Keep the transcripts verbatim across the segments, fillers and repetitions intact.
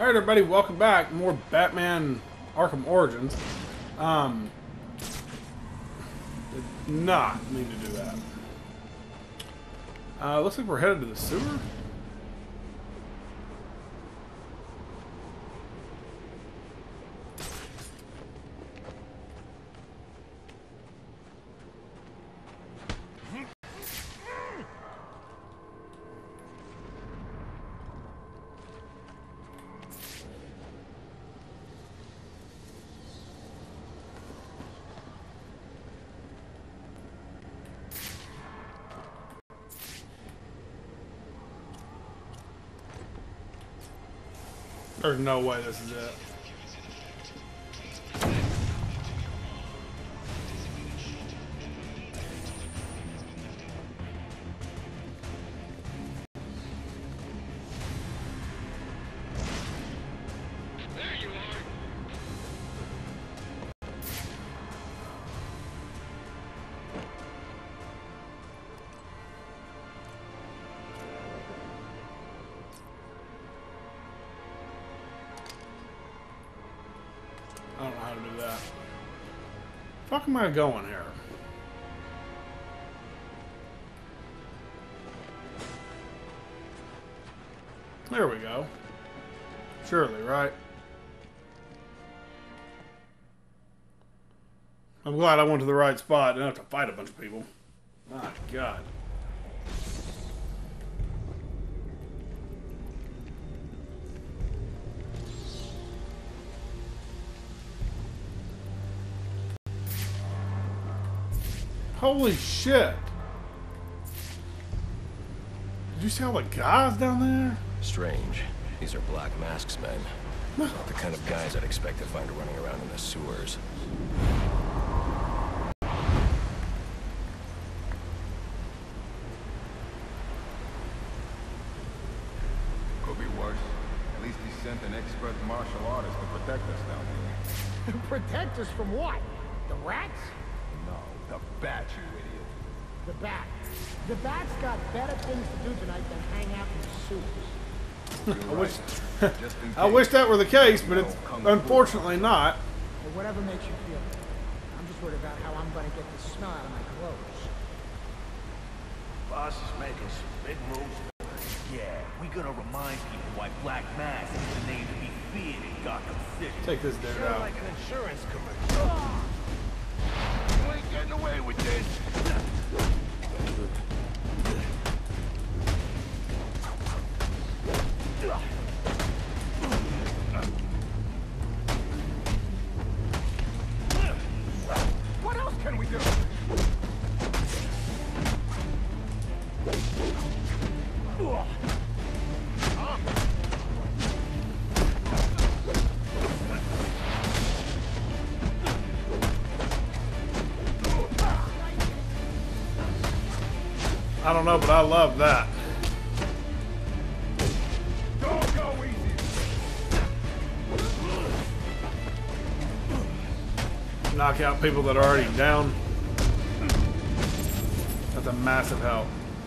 Alright everybody, welcome back. More Batman Arkham Origins. Um, did not mean to do that. Uh, looks like we're headed to the sewer. There's no way this is it. There you are. I don't know how to do that. Fuck am I going here? There we go. Surely, right? I'm glad I went to the right spot. I didn't have to fight a bunch of people. My God. Holy shit! Did you see all the guys down there? Strange. These are Black Mask's men. Not the kind of guys I'd expect to find running around in the sewers. Could be worse. At least he sent an expert martial artist to protect us down here. Protect us from what? The rats? No, the bat, you idiot. The bat. The bat's got better things to do tonight than hang out in the sewers. I wish, Just in I case. wish that were the case, but it's unfortunately not. Or whatever makes you feel better. I'm just worried about how I'm gonna get this smell out of my clothes. Boss is making some big moves. Yeah, we gonna remind people why Black Mask is the name to be feared in Gotham City. Take this dude Sure, out. like an insurance commercial. You ain't getting away with this. What else can we do? I don't know, but I love that. Don't go easy. Knock out people that are already down. That's a massive help.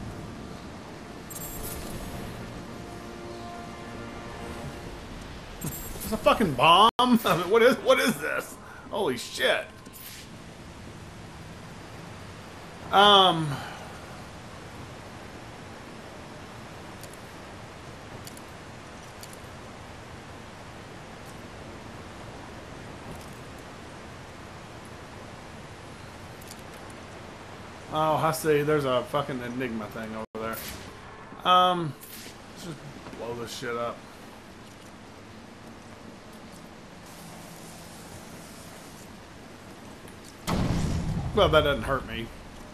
It's a fucking bomb? I mean, what is what is this? Holy shit. Um Oh, I see. There's a fucking Enigma thing over there. Um, let's just blow this shit up. Well, that doesn't hurt me.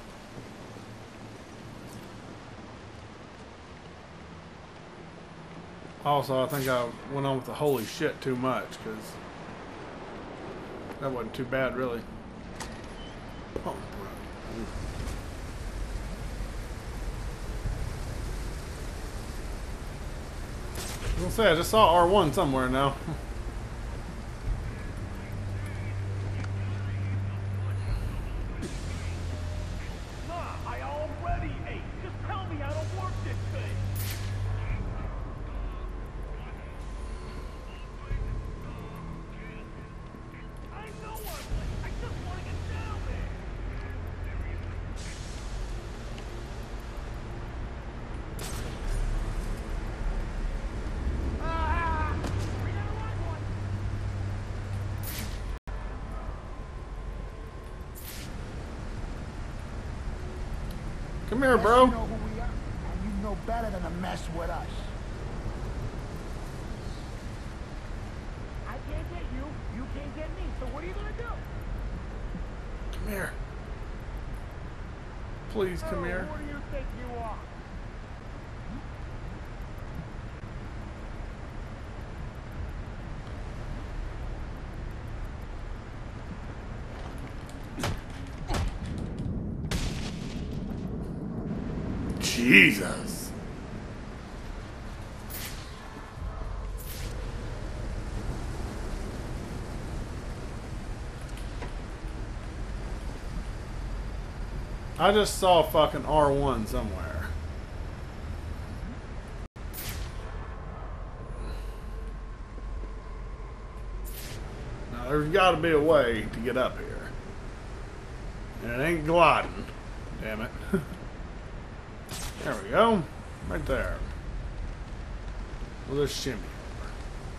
Also, I think I went on with the holy shit too much, because that wasn't too bad, really. Oh, I was gonna say, I just saw R one somewhere now. Nah, I already ate. Just tell me how to work this thing. Come here, Yes, bro. You know who we are, and you know better than to mess with us. I can't get you, you can't get me, so what are you gonna do? Come here. Please come Oh, here. Who do you think you are? Jesus. I just saw fucking R one somewhere. Now there's got to be a way to get up here. And it ain't gliding. Damn it. There we go. Right there. We'll just shimmy over.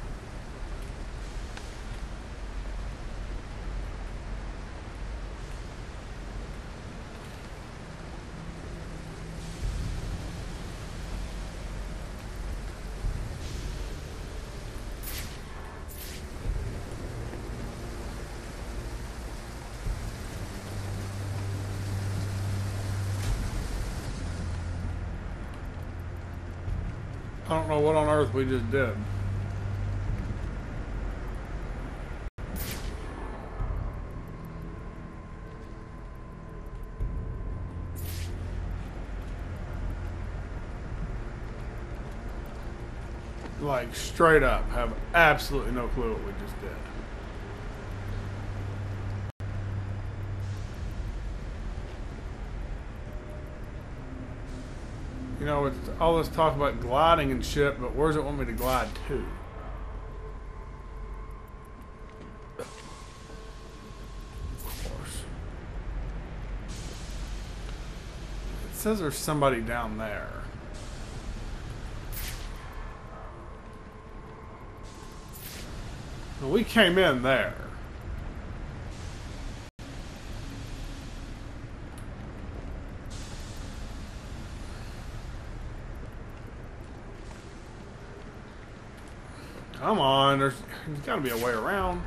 I don't know what on earth we just did. Like, straight up, have absolutely no clue what we just did. You know, it's all this talk about gliding and shit, but where's it want me to glide to? Of course. It says there's somebody down there. Well, we came in there. Come on, there's, there's got to be a way around.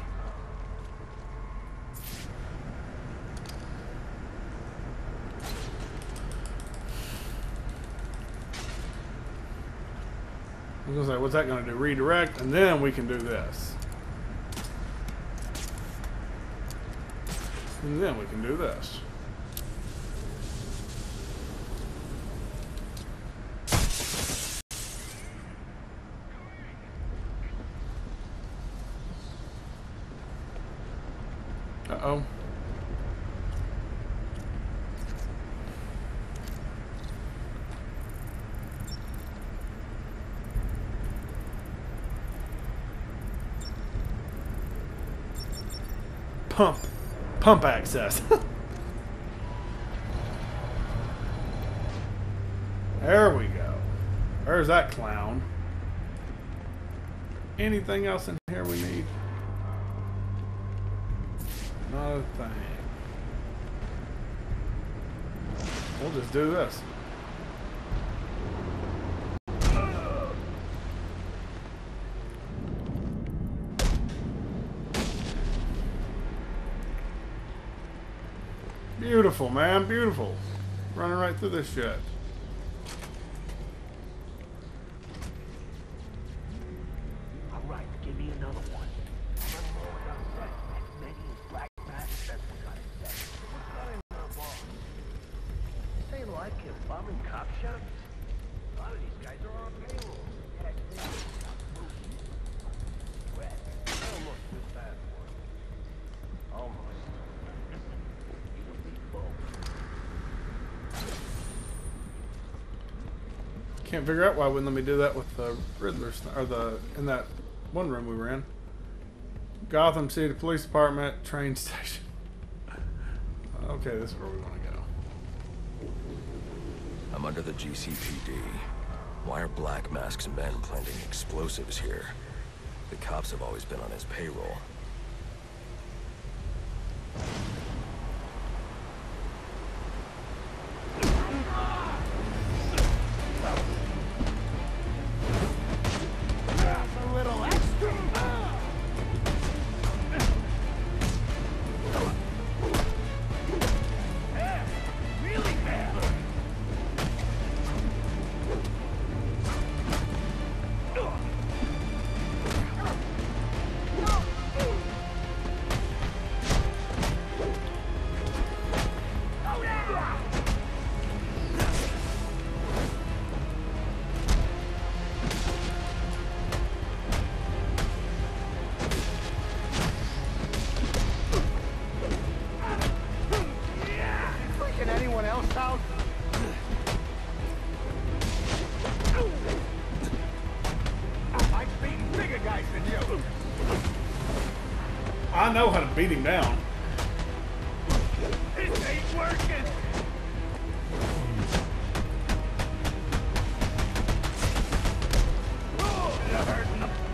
I was going to say, what's that going to do? Redirect, and then we can do this. And then we can do this. Uh-oh. Pump. Pump access. There we go. There's that clown. Anything else in here we need? Not a thing. We'll just do this. Beautiful, man. Beautiful. Running right through this shit. All right, give me another one. As many as Black Mask as we got in set. What's got in the ball? This ain't like him bombing cop shops. A lot of these guys are on payroll. Yeah, they wet. Almost this bad one. Almost. Can't figure out why wouldn't let me do that with the Riddler, or the in that one room we were in. Gotham City Police Department train station. Okay, this is where we want to go. I'm under the G C P D. Why are Black Mask's men planting explosives here? The cops have always been on his payroll. I know how to beat him down. This ain't working! Oh, that hurt.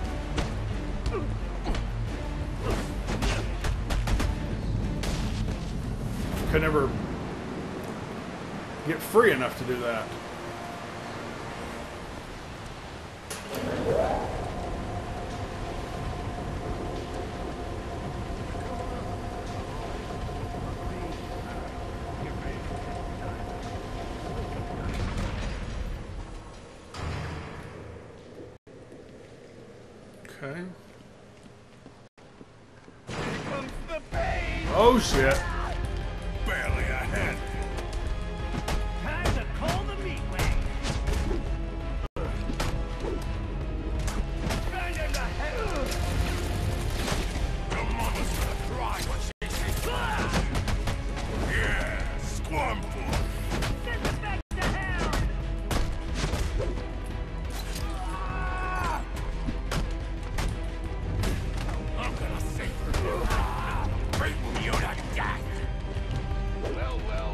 Could never get free enough to do that. Okay. Here comes the pain! Oh shit. Barely a hand. Time to call the meat wagon. Right in the head. Your mama's gonna cry when she sees you. Yeah, squirm for. Send it back to hell. I'm gonna save her. Bring you to death. Well, well.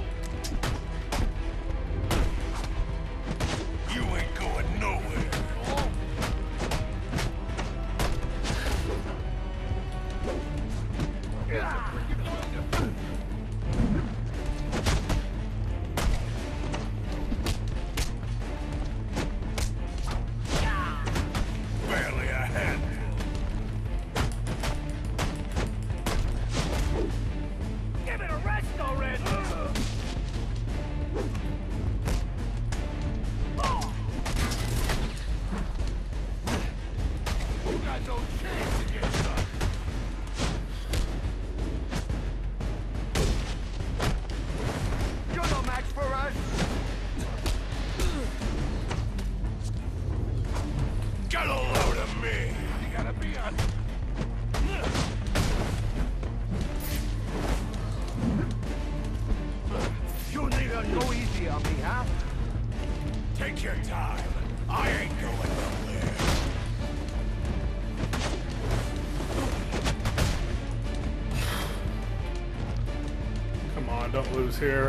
You ain't going nowhere. Barely a handful. Give it a rest already! You got no chance against us. You're no match for us. Get a load of me. You gotta be on. You need to go easy on me, huh? Take your time. I ain't going nowhere. Come on, don't lose here.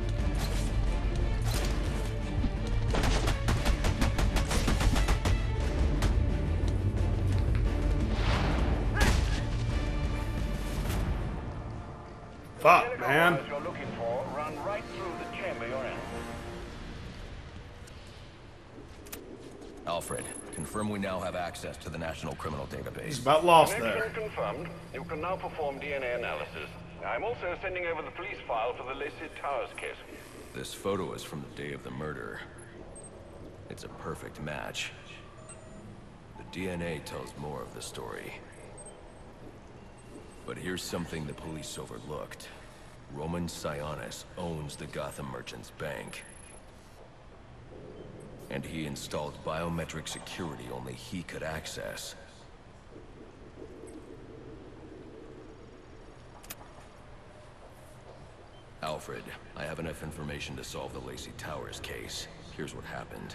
Fuck, man. You're looking for run right through the chamber you're in. Alfred, confirm we now have access to the National Criminal Database. He's about lost Connection there. confirmed. You can now perform D N A analysis. I'm also sending over the police file for the Lacey Towers case. This photo is from the day of the murder. It's a perfect match. The D N A tells more of the story. But here's something the police overlooked. Roman Sionis owns the Gotham Merchants Bank. And he installed biometric security only he could access. Alfred, I have enough information to solve the Lacey Towers case. Here's what happened.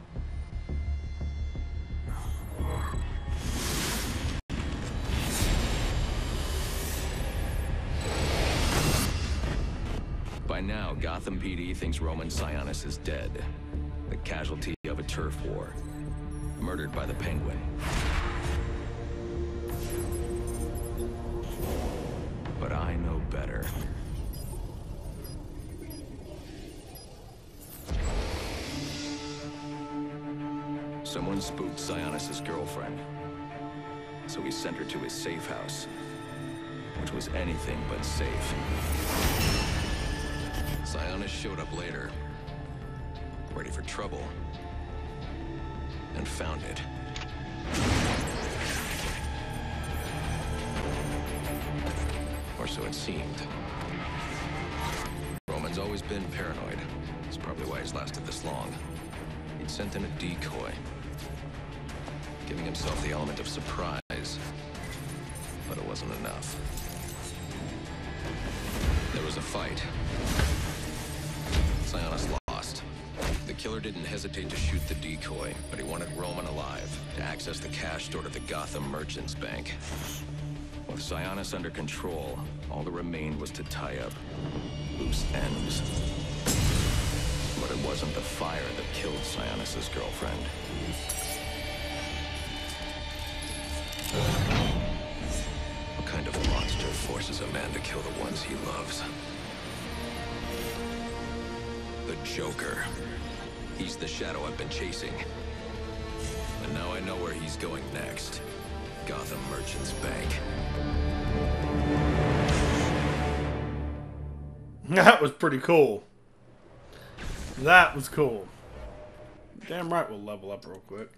By now, Gotham P D thinks Roman Sionis is dead. The casualty of a turf war. Murdered by the Penguin. But I know better. Someone spooked Sionis' girlfriend. So he sent her to his safe house. Which was anything but safe. Sionis showed up later. Ready for trouble. And found it. Or so it seemed. Roman's always been paranoid. That's probably why he's lasted this long. He'd sent in a decoy. Giving himself the element of surprise. But it wasn't enough. There was a fight. Sionis lost. The killer didn't hesitate to shoot the decoy, but he wanted Roman alive to access the cash stored at the Gotham Merchants Bank. With Sionis under control, all that remained was to tie up loose ends. But it wasn't the fire that killed Sionis' girlfriend. What kind of monster forces a man to kill the ones he loves? The Joker. He's the shadow I've been chasing. And now I know where he's going next. Gotham Merchants Bank. That was pretty cool. That was cool. Damn right we'll level up real quick.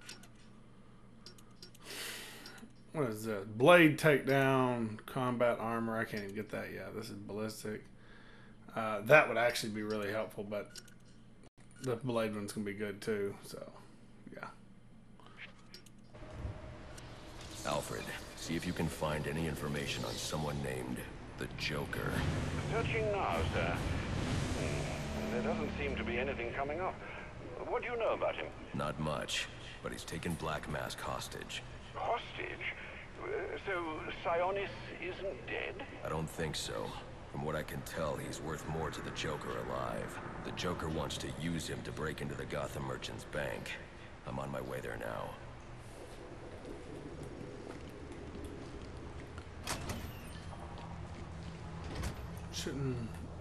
What is this? Blade takedown, combat armor. I can't even get that yet. This is ballistic. Uh, that would actually be really helpful, but the blade one's going to be good too. So, yeah. Alfred, see if you can find any information on someone named the Joker. Searching now, sir. Hmm. There doesn't seem to be anything coming up. What do you know about him? Not much, but he's taken Black Mask hostage. Hostage? Uh, so Sionis isn't dead? I don't think so. From what I can tell, he's worth more to the Joker alive. The Joker wants to use him to break into the Gotham Merchants Bank. I'm on my way there now. Shouldn't...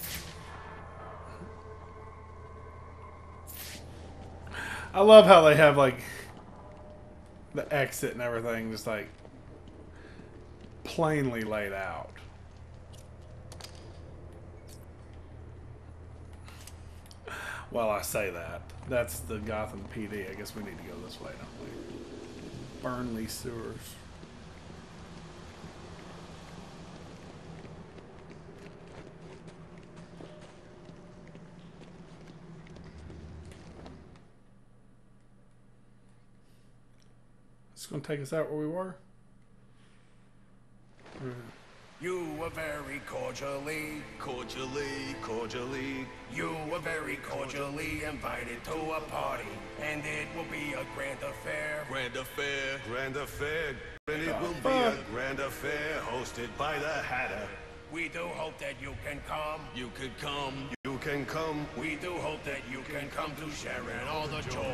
I love how they have, like, the exit and everything just, like, plainly laid out. Well, I say that. That's the Gotham P D. I guess we need to go this way, don't we? Burnley sewers. It's going to take us out where we were. Mm. You were very cordially, Cordially, cordially. you were very cordially invited to a party, and it will be a grand affair. Grand affair, grand affair. And it will be a grand affair hosted by the Hatter. We do hope that you can come. You could come, you can come. We do hope that you can come to share in all the joy.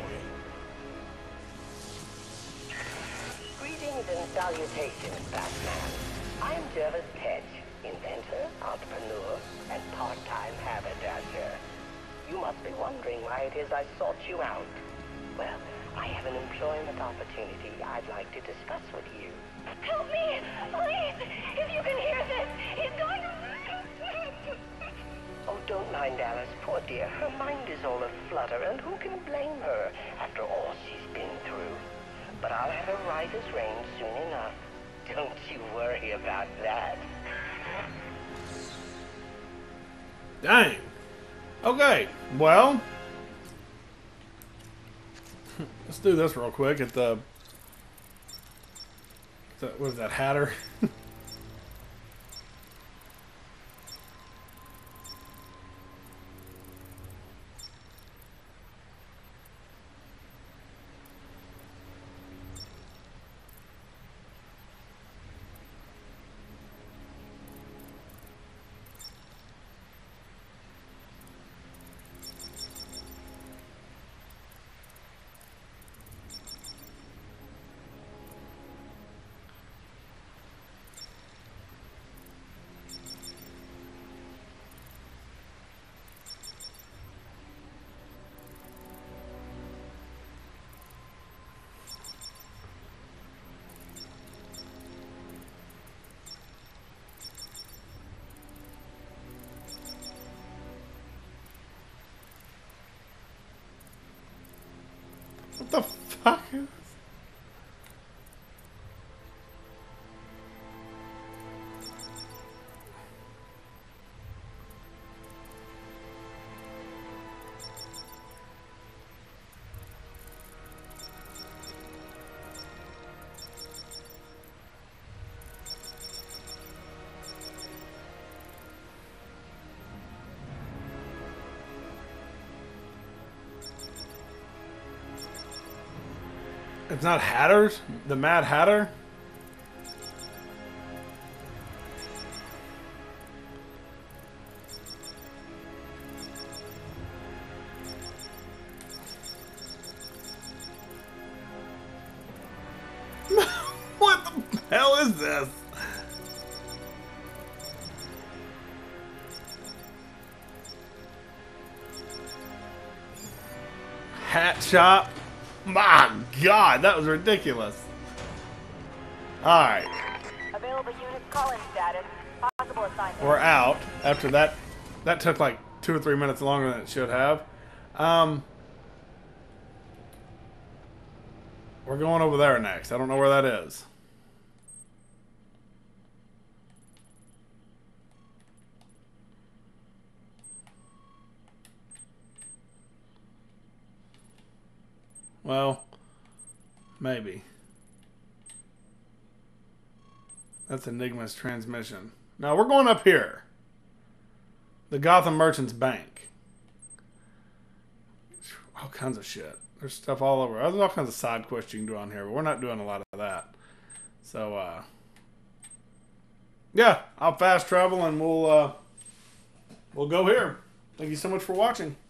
Greetings and salutations, Batman. I'm Jervis Tetch, inventor, entrepreneur, and part-time haberdasher. You must be wondering why it is I sought you out. Well, I have an employment opportunity I'd like to discuss with you. Help me! Please! If you can hear this, he's going to... Oh, don't mind Alice, poor dear. Her mind is all aflutter, and who can blame her after all she's been through? But I'll have her right as rain soon enough. Don't you worry about that. Dang. Okay, well, let's do this real quick at the, the what is that, Hatter? What the fuck is this? It's not Hatters? The Mad Hatter? is this? Hat shop? My God, that was ridiculous. Alright. Available units call-in status. Possible assignment. We're out after that. That took like two or three minutes longer than it should have. Um, we're going over there next. I don't know where that is. Well, maybe. That's Enigma's transmission. Now we're going up here. The Gotham Merchants Bank. All kinds of shit. There's stuff all over. There's all kinds of side quests you can do on here, but we're not doing a lot of that. So, uh... yeah, I'll fast travel and we'll, uh... we'll go here. Thank you so much for watching.